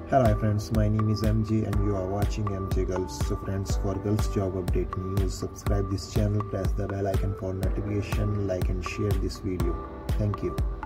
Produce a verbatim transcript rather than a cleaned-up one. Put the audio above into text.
Hello friends, my name is M J and you are watching M J Girls. So friends, for girls job update news, subscribe this channel, press the bell icon for notification, like and share this video. Thank you.